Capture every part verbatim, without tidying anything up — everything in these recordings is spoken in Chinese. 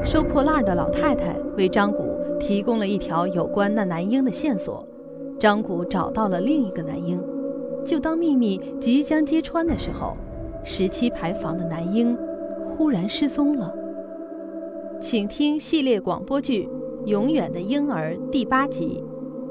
收破烂的老太太为张古提供了一条有关那男婴的线索，张古找到了另一个男婴。就当秘密即将揭穿的时候，十七排房的男婴忽然失踪了。请听系列广播剧《永远的婴儿》第八集。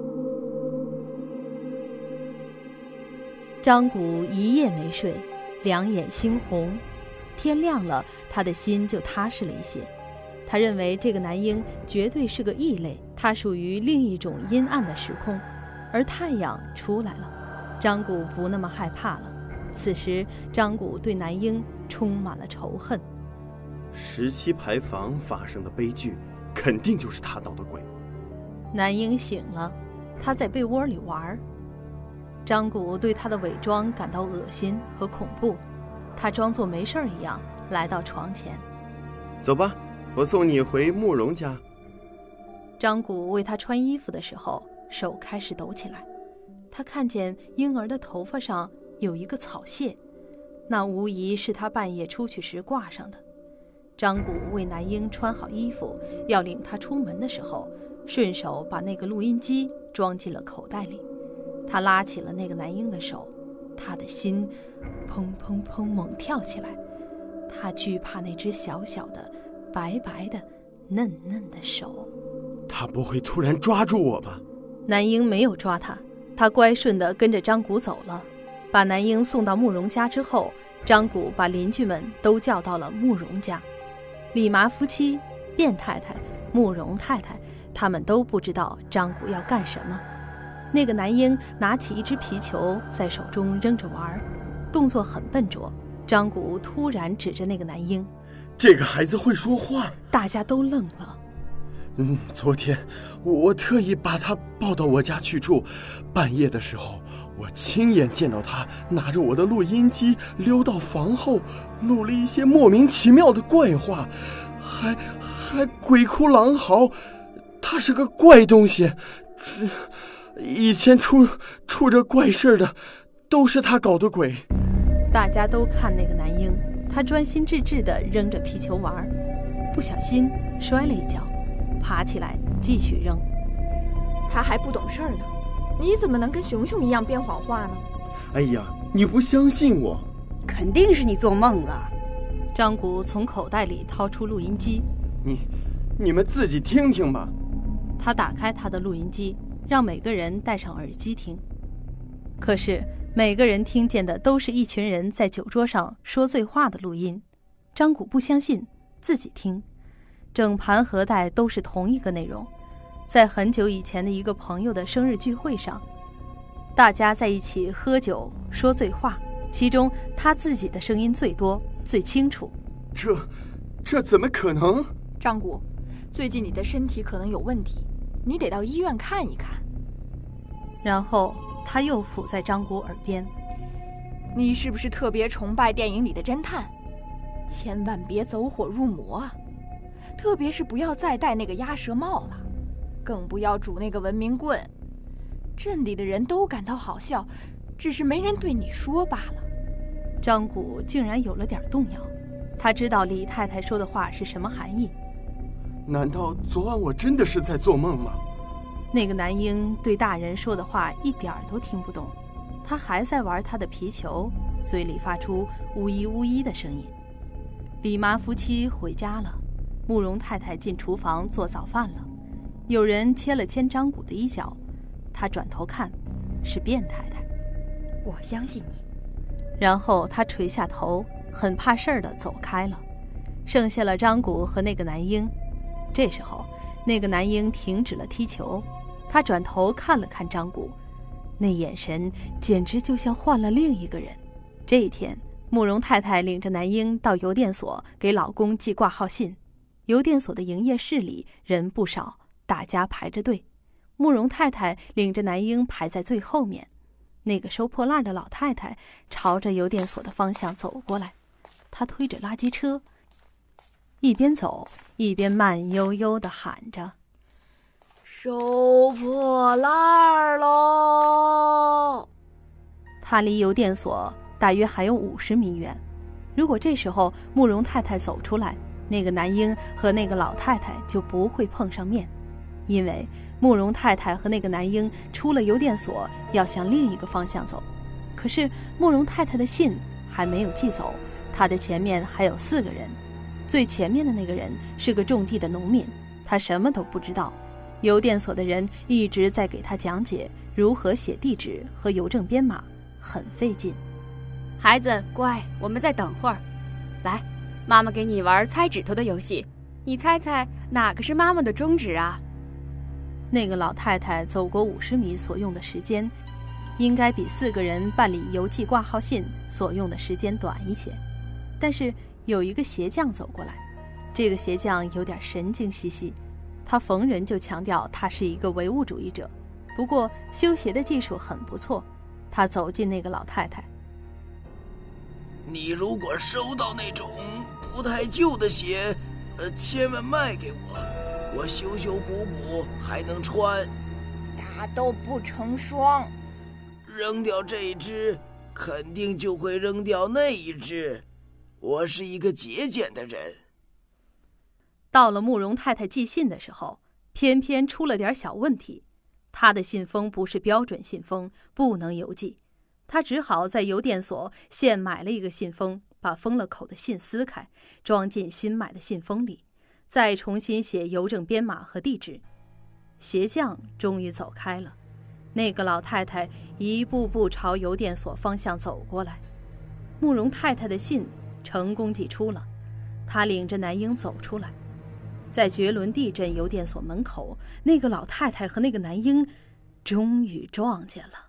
张古一夜没睡，两眼猩红。天亮了，他的心就踏实了一些。他认为这个男婴绝对是个异类，他属于另一种阴暗的时空，而太阳出来了，张古不那么害怕了。此时张古对男婴充满了仇恨。 十七排房发生的悲剧肯定就是他捣的鬼。 男婴醒了，他在被窝里玩。张古对他的伪装感到恶心和恐怖，他装作没事一样来到床前。 走吧，我送你回慕容家。 张古为他穿衣服的时候，手开始抖起来。他看见婴儿的头发上有一个草屑，那无疑是他半夜出去时挂上的。张古为男婴穿好衣服，要领他出门的时候，顺手把那个录音机装进了口袋里。他拉起了那个男婴的手，他的心砰砰砰猛跳起来。他惧怕那只小小的、白白的、嫩嫩的手。 他不会突然抓住我吧？ 男婴没有抓他，他乖顺地跟着张古走了。把男婴送到慕容家之后，张古把邻居们都叫到了慕容家。李麻夫妻、卞太太、慕容太太，他们都不知道张古要干什么。那个男婴拿起一只皮球在手中扔着玩，动作很笨拙。张古突然指着那个男婴： 这个孩子会说话。 大家都愣了。 嗯，昨天我特意把他抱到我家去住，半夜的时候我亲眼见到他拿着我的录音机溜到房后，录了一些莫名其妙的怪话，还还鬼哭狼嚎。他是个怪东西，这以前出出这怪事的都是他搞的鬼。 大家都看那个男婴，他专心致志地扔着皮球玩，不小心摔了一跤，爬起来继续扔。 他还不懂事呢，你怎么能跟熊熊一样编谎话呢？ 哎呀，你不相信我？ 肯定是你做梦了。 张古从口袋里掏出录音机， 你你们自己听听吧。 他打开他的录音机，让每个人戴上耳机听。可是每个人听见的都是一群人在酒桌上说醉话的录音。张古不相信，自己听，整盘盒带都是同一个内容。在很久以前的一个朋友的生日聚会上，大家在一起喝酒说醉话，其中他自己的声音最多最清楚。 这这怎么可能？ 张古，最近你的身体可能有问题，你得到医院看一看。 然后他又抚在张古耳边： 你是不是特别崇拜电影里的侦探？千万别走火入魔啊！特别是不要再戴那个鸭舌帽了，更不要拄那个文明棍。镇里的人都感到好笑，只是没人对你说罢了。 张古竟然有了点动摇，他知道李太太说的话是什么含义。 难道昨晚我真的是在做梦吗？ 那个男婴对大人说的话一点儿都听不懂，他还在玩他的皮球，嘴里发出呜咦呜咦的声音。李麻夫妻回家了，慕容太太进厨房做早饭了。有人牵了牵张古的衣角，他转头看，是卞太太。 我相信你。 然后他垂下头，很怕事儿地走开了，剩下了张古和那个男婴。这时候那个男婴停止了踢球，他转头看了看张古，那眼神简直就像换了另一个人。这一天，慕容太太领着男婴到邮电所给老公寄挂号信。邮电所的营业室里人不少，大家排着队。慕容太太领着男婴排在最后面。那个收破烂的老太太朝着邮电所的方向走过来，她推着垃圾车，一边走一边慢悠悠地喊着： 收破烂喽！ 她离邮电所大约还有五十米远。如果这时候慕容太太走出来， 那个男婴和那个老太太就不会碰上面，因为慕容太太和那个男婴出了邮电所，要向另一个方向走。可是慕容太太的信还没有寄走，她的前面还有四个人。最前面的那个人是个种地的农民，他什么都不知道。邮电所的人一直在给他讲解如何写地址和邮政编码，很费劲。 孩子乖，我们再等会儿。来，妈妈给你玩猜指头的游戏，你猜猜哪个是妈妈的中指啊？ 那个老太太走过五十米所用的时间，应该比四个人办理邮寄挂号信所用的时间短一些。但是有一个鞋匠走过来，这个鞋匠有点神经兮兮，他逢人就强调他是一个唯物主义者，不过修鞋的技术很不错。他走进那个老太太， 你如果收到那种不太旧的鞋，呃，千万卖给我，我修修补补还能穿。 它都不成双， 扔掉这一只，肯定就会扔掉那一只。我是一个节俭的人。 到了慕容太太寄信的时候，偏偏出了点小问题。她的信封不是标准信封，不能邮寄。她只好在邮电所现买了一个信封，把封了口的信撕开，装进新买的信封里，再重新写邮政编码和地址。鞋匠终于走开了，那个老太太一步步朝邮电所方向走过来。慕容太太的信成功寄出了，她领着男婴走出来。在觉伦地镇邮电所门口，那个老太太和那个男婴终于撞见了。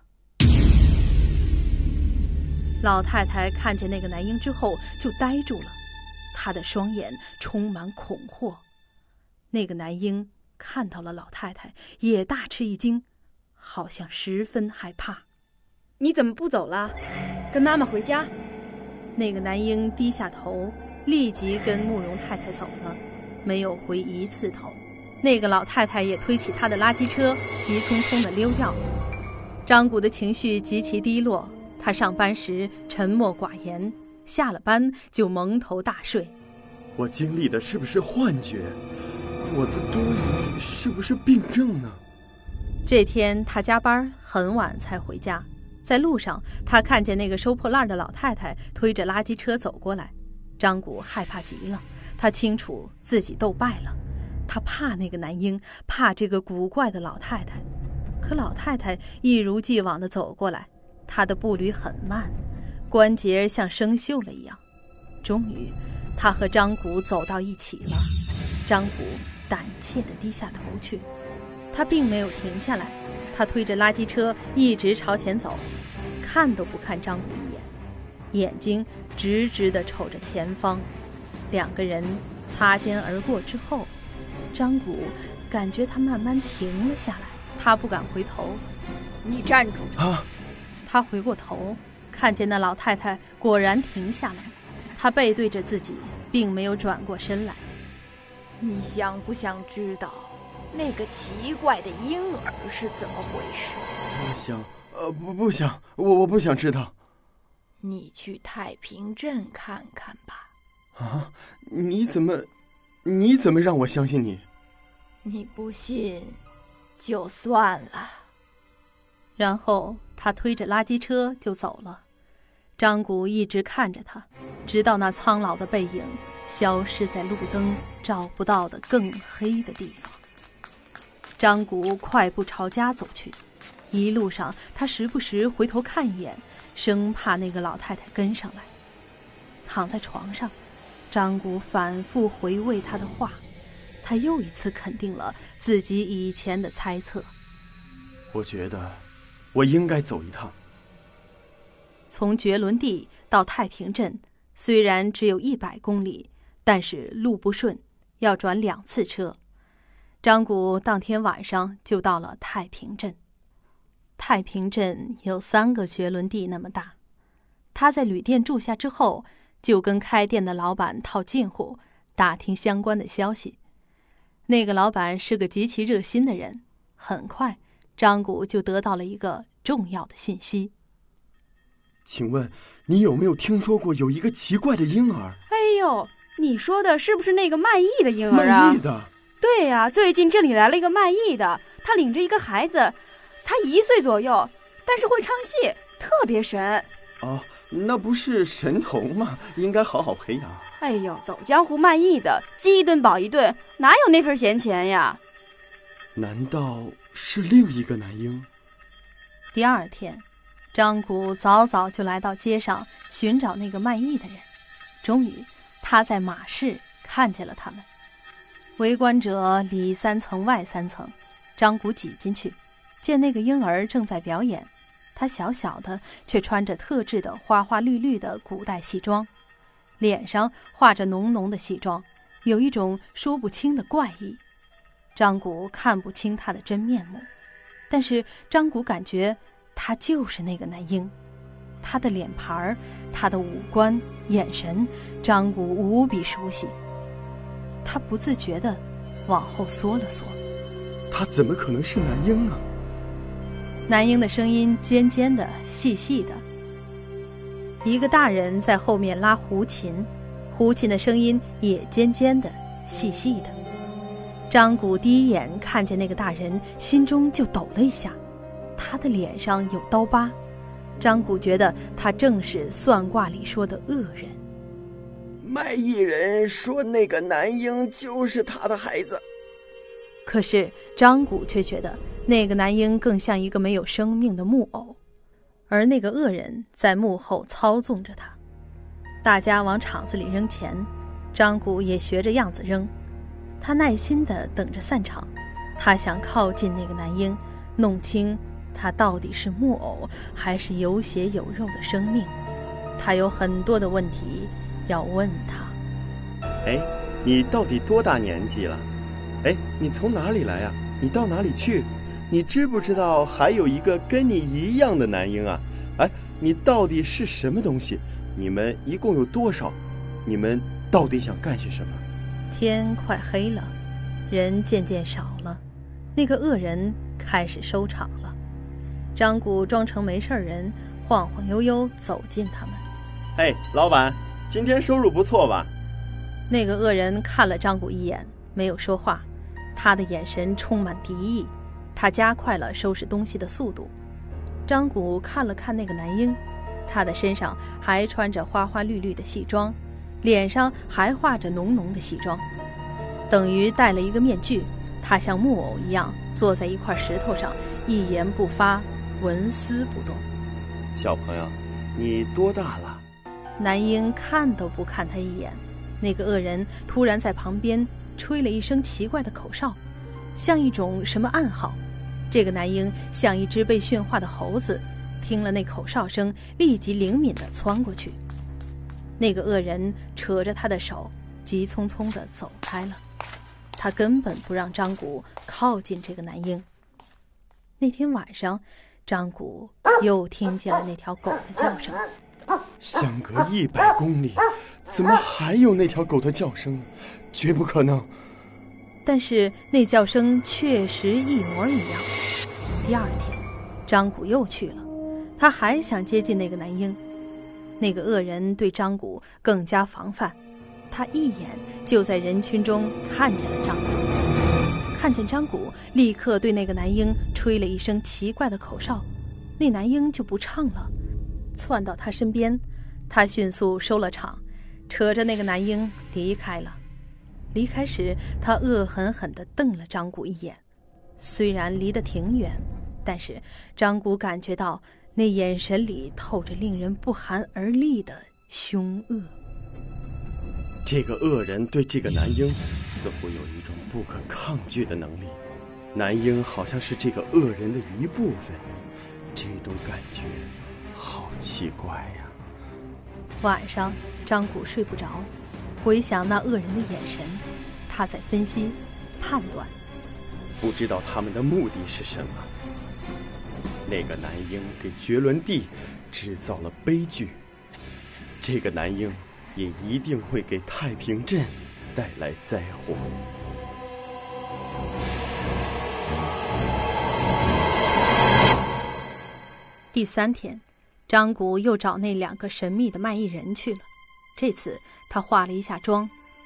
老太太看见那个男婴之后就呆住了，她的双眼充满恐惑。那个男婴看到了老太太，也大吃一惊，好像十分害怕。 你怎么不走了？跟妈妈回家。 那个男婴低下头，立即跟慕容太太走了，没有回一次头。那个老太太也推起她的垃圾车，急匆匆地溜掉。张谷的情绪极其低落，他上班时沉默寡言，下了班就蒙头大睡。 我经历的是不是幻觉？我的多疑是不是病症呢？ 这天他加班很晚才回家，在路上他看见那个收破烂的老太太推着垃圾车走过来。张谷害怕极了，他清楚自己斗败了，他怕那个男婴，怕这个古怪的老太太。可老太太一如既往地走过来，她的步履很慢，关节像生锈了一样。终于她和张谷走到一起了。张谷胆怯地低下头去，他并没有停下来，他推着垃圾车一直朝前走，看都不看张谷一眼，眼睛直直地瞅着前方。两个人擦肩而过之后，张谷感觉他慢慢停了下来，他不敢回头。 你站住！ 啊！ 他回过头，看见那老太太果然停下了，她背对着自己，并没有转过身来。 你想不想知道那个奇怪的婴儿是怎么回事？ 我想，呃，不，不想，我我不想知道。 你去太平镇看看吧。 啊？你怎么，你怎么让我相信你？ 你不信，就算了。 然后他推着垃圾车就走了。张谷一直看着他，直到那苍老的背影消失在路灯照不到的更黑的地方。张谷快步朝家走去，一路上他时不时回头看一眼，生怕那个老太太跟上来。躺在床上，张谷反复回味他的话，他又一次肯定了自己以前的猜测。 我觉得我应该走一趟。 从觉伦地到太平镇虽然只有一百公里，但是路不顺，要转两次车。张谷当天晚上就到了太平镇。太平镇有三个觉伦地那么大。他在旅店住下之后，就跟开店的老板套近乎，打听相关的消息。那个老板是个极其热心的人，很快张谷就得到了一个重要的信息。 请问你有没有听说过有一个奇怪的婴儿？ 哎呦， 你说的是不是那个卖艺的婴儿啊？ 卖艺的？ 对呀、啊，最近这里来了一个卖艺的，他领着一个孩子，才一岁左右，但是会唱戏，特别神。 哦，那不是神童吗？应该好好培养。 哎呦，走江湖卖艺的，饥一顿饱一顿，哪有那份闲钱呀？ 难道是另一个男婴？ 第二天，张谷早早就来到街上寻找那个卖艺的人，终于他在马市看见了他们。围观者里三层外三层，张谷挤进去，见那个婴儿正在表演。他小小的，却穿着特制的花花绿绿的古代戏装，脸上画着浓浓的戏妆，有一种说不清的怪异。张谷看不清他的真面目，但是张谷感觉他就是那个男婴，他的脸盘，他的五官眼神，张谷无比熟悉。他不自觉地往后缩了缩。 他怎么可能是男婴呢？ 男婴的声音尖尖的细细的，一个大人在后面拉胡琴，胡琴的声音也尖尖的细细的。张谷第一眼看见那个大人，心中就抖了一下，他的脸上有刀疤，张谷觉得他正是算卦里说的恶人。 卖艺人说那个男婴就是他的孩子， 可是张谷却觉得那个男婴更像一个没有生命的木偶，而那个恶人在幕后操纵着他。大家往场子里扔钱，张谷也学着样子扔。他耐心地等着散场，他想靠近那个男婴，弄清他到底是木偶还是有血有肉的生命。他有很多的问题要问他。 哎，你到底多大年纪了？哎，你从哪里来啊？你到哪里去？你知不知道还有一个跟你一样的男婴啊？哎，你到底是什么东西？你们一共有多少？你们到底想干些什么？ 天快黑了，人渐渐少了，那个恶人开始收场了。张谷装成没事人，晃晃悠悠走近他们。 嘿，老板，今天收入不错吧？ 那个恶人看了张谷一眼，没有说话，他的眼神充满敌意，他加快了收拾东西的速度。张谷看了看那个男婴，他的身上还穿着花花绿绿的戏装，脸上还画着浓浓的戏妆，等于戴了一个面具。他像木偶一样坐在一块石头上，一言不发，纹丝不动。 小朋友，你多大了？ 男婴看都不看他一眼。那个恶人突然在旁边吹了一声奇怪的口哨，像一种什么暗号。这个男婴像一只被驯化的猴子，听了那口哨声，立即灵敏地窜过去。那个恶人扯着他的手，急匆匆地走开了。他根本不让张谷靠近这个男婴。那天晚上，张谷又听见了那条狗的叫声。 相隔一百公里，怎么还有那条狗的叫声呢？绝不可能。 但是那叫声确实一模一样。第二天，张谷又去了，他还想接近那个男婴。那个恶人对张谷更加防范，他一眼就在人群中看见了张谷。看见张谷，立刻对那个男婴吹了一声奇怪的口哨，那男婴就不唱了，窜到他身边，他迅速收了场，扯着那个男婴离开了。离开时，他恶狠狠地瞪了张谷一眼，虽然离得挺远，但是张谷感觉到那眼神里透着令人不寒而栗的凶恶。 这个恶人对这个男婴似乎有一种不可抗拒的能力，男婴好像是这个恶人的一部分，这种感觉好奇怪呀。 晚上，张谷睡不着，回想那恶人的眼神，他在分析判断， 不知道他们的目的是什么。那个男婴给绝伦地制造了悲剧，这个男婴也一定会给太平镇带来灾祸。 第三天，张谷又找那两个神秘的卖艺人去了。这次他化了一下妆，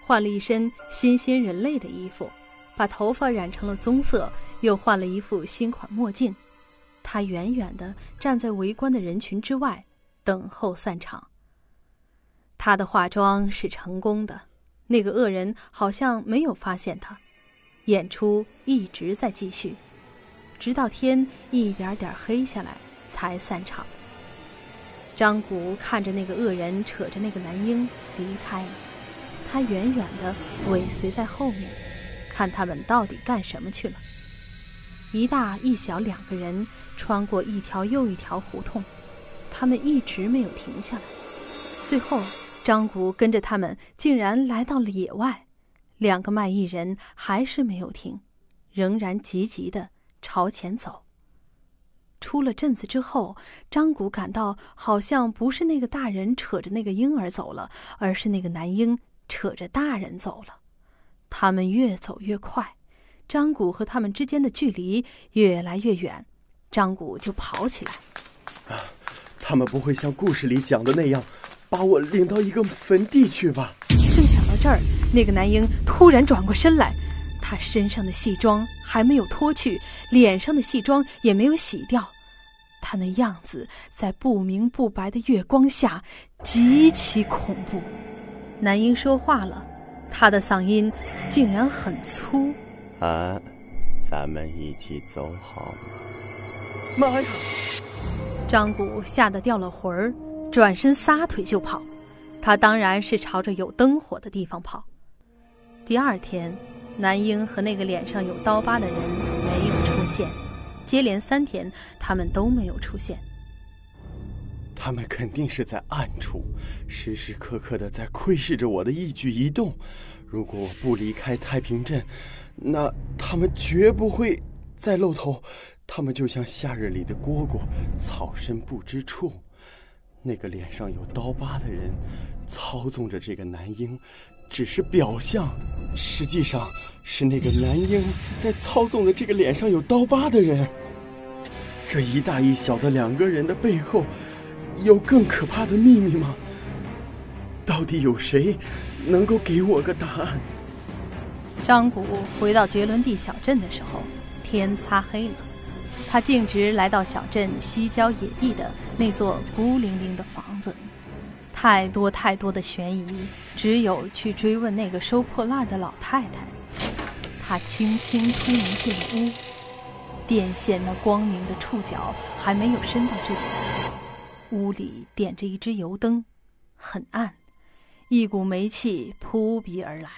换了一身新鲜人类的衣服，把头发染成了棕色，又换了一副新款墨镜。他远远地站在围观的人群之外，等候散场。他的化妆是成功的，那个恶人好像没有发现他。演出一直在继续，直到天一点点黑下来才散场。张谷看着那个恶人扯着那个男婴离开了，他远远地尾随在后面，看他们到底干什么去了。一大一小两个人穿过一条又一条胡同，他们一直没有停下来。最后张谷跟着他们竟然来到了野外，两个卖艺人还是没有停，仍然急急地朝前走。出了镇子之后，张谷感到好像不是那个大人扯着那个婴儿走了，而是那个男婴扯着大人走了。他们越走越快，张谷和他们之间的距离越来越远，张谷就跑起来。 啊，他们不会像故事里讲的那样把我领到一个坟地去吧？ 正想到这儿，那个男婴突然转过身来，他身上的戏装还没有脱去，脸上的戏装也没有洗掉，他那样子在不明不白的月光下极其恐怖。男婴说话了，他的嗓音竟然很粗。 啊，咱们一起走好吗？妈呀！ 张谷吓得掉了魂儿，转身撒腿就跑。他当然是朝着有灯火的地方跑。第二天，男婴和那个脸上有刀疤的人没有出现，接连三天他们都没有出现。 他们肯定是在暗处，时时刻刻的在窥视着我的一举一动。如果我不离开太平镇，那他们绝不会再露头。他们就像夏日里的蝈蝈，草深不知处。那个脸上有刀疤的人操纵着这个男婴，只是表象，实际上是那个男婴在操纵着这个脸上有刀疤的人。这一大一小的两个人的背后，有更可怕的秘密吗？到底有谁能够给我个答案？ 张谷回到绝伦地小镇的时候，天擦黑了。他径直来到小镇西郊野地的那座孤零零的房子，太多太多的悬疑，只有去追问那个收破烂的老太太。他轻轻推门进了屋，电线那光明的触角还没有伸到这里来。屋里点着一只油灯，很暗，一股煤气扑鼻而来。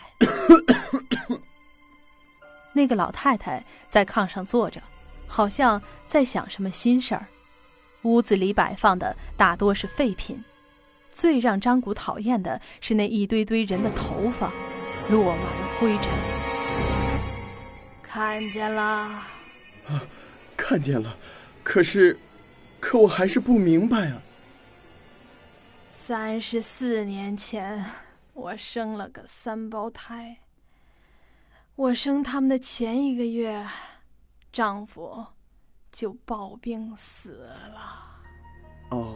那个老太太在炕上坐着，好像在想什么心事儿。屋子里摆放的大多是废品，最让张谷讨厌的是那一堆堆人的头发，落满了灰尘。看见了？ 啊，看见了，可是，可我还是不明白啊。 三十四年前，我生了个三胞胎。我生他们的前一个月，丈夫就暴病死了。 哦，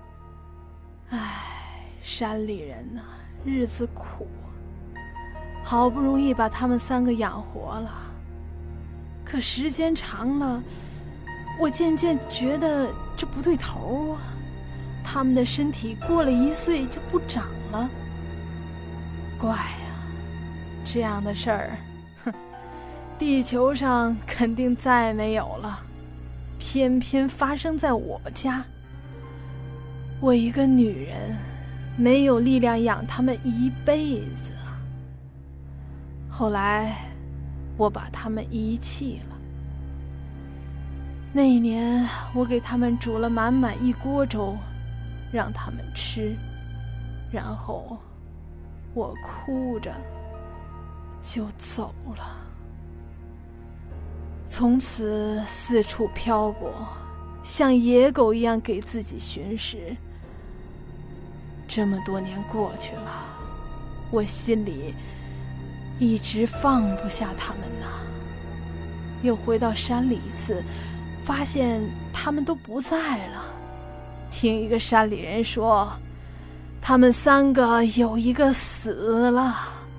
唉，山里人呐、啊，日子苦，好不容易把他们三个养活了，可时间长了，我渐渐觉得这不对头啊。他们的身体过了一岁就不长了。怪呀，这样的事儿，哼，地球上肯定再没有了，偏偏发生在我家。我一个女人，没有力量养他们一辈子啊。后来，我把他们遗弃了。那一年，我给他们煮了满满一锅粥，让他们吃，然后我哭着就走了。从此四处漂泊，像野狗一样给自己寻食。这么多年过去了，我心里一直放不下他们呐。又回到山里一次，发现他们都不在了。听一个山里人说，他们三个有一个死了，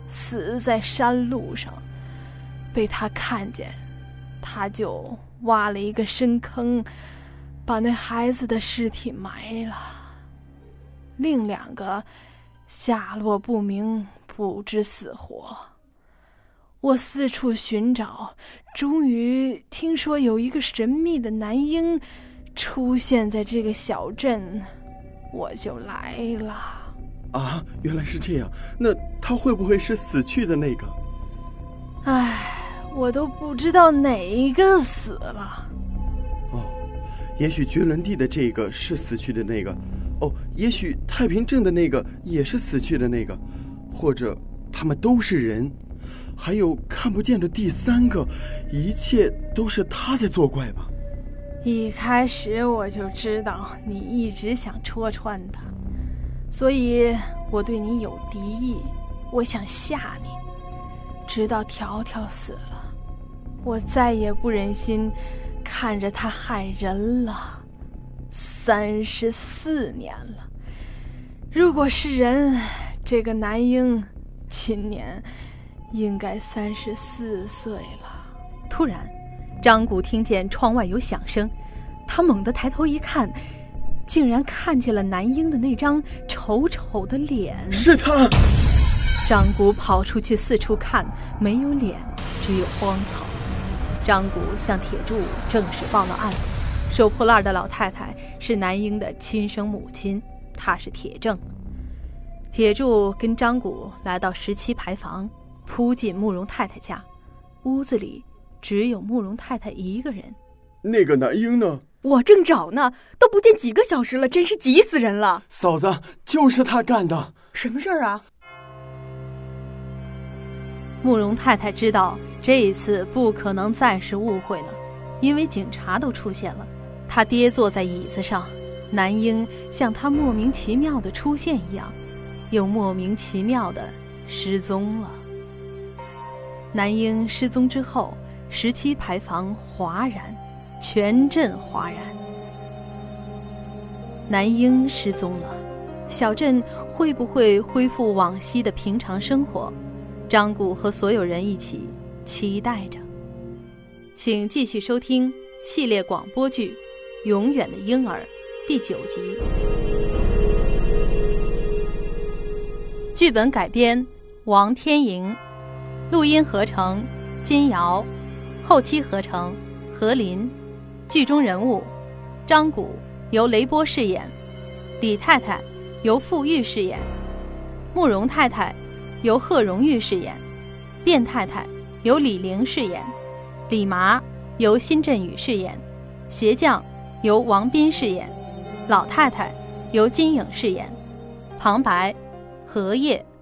死在山路上，被他看见，他就挖了一个深坑，把那孩子的尸体埋了。另两个下落不明，不知死活。我四处寻找，终于听说有一个神秘的男婴出现在这个小镇，我就来了。 啊，原来是这样。那他会不会是死去的那个？ 唉，我都不知道哪个死了。 哦，也许绝伦地的这个是死去的那个，哦，也许太平镇的那个也是死去的那个，或者他们都是人。还有看不见的第三个，一切都是他在作怪吧？ 一开始我就知道你一直想戳穿他，所以我对你有敌意，我想吓你。直到条条死了，我再也不忍心看着他害人了。三十四年了，如果是人，这个男婴今年应该三十四岁了。 突然，张谷听见窗外有响声，他猛地抬头一看，竟然看见了男婴的那张丑丑的脸。 是他！ 张谷跑出去四处看，没有脸，只有荒草。张谷向铁柱正式报了案。收破烂的老太太是男婴的亲生母亲，她是铁正。铁柱跟张谷来到十七牌房，扑进慕容太太家。屋子里只有慕容太太一个人。 那个男婴呢？ 我正找呢，都不见几个小时了，真是急死人了。 嫂子，就是他干的。 什么事儿啊？ 慕容太太知道这一次不可能再是误会了，因为警察都出现了。她跌坐在椅子上，男婴像她莫名其妙的出现一样，又莫名其妙的失踪了。男婴失踪之后，十七牌房哗然，全镇哗然。男婴失踪了，小镇会不会恢复往昔的平常生活？张谷和所有人一起期待着。请继续收听系列广播剧《永远的婴儿》第九集。剧本改编王天莹，录音合成金瑶，后期合成何林。剧中人物张谷由雷波饰演，李太太由傅玉饰演，慕容太太由贺荣玉饰演，卞太太由李玲饰演，李麻由辛振宇饰演，鞋匠由王斌饰演，老太太由金颖饰演，旁白荷叶